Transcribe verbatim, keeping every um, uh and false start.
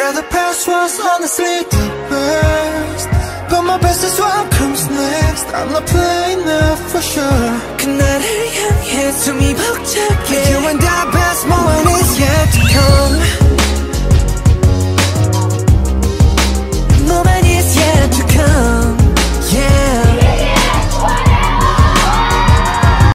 Yeah, the past was honestly the best, but my best is what comes next. I'm not playing now for sure. 그날을 향해 숨이 벅차게 You and